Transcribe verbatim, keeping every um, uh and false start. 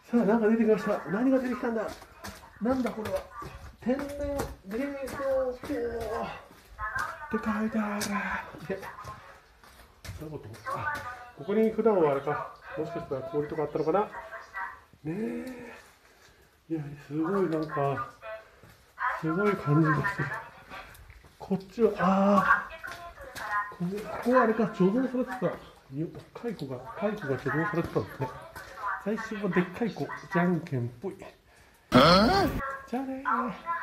さあ、なんか出てきました。何が出てきたんだ。なんだこれは。天然冷蔵庫って書いてある。で、そういうこと。あ、ここに普段はあれか。もしかしたら氷とかあったのかな。ねえ。いや、すごいなんか、すごい感じがする。こっちは、ああ、ここはあれか、貯蔵されてた。蚕が、蚕が貯蔵されてたんですね。最初はでっかい子、じゃんけんぽい。じゃあねー。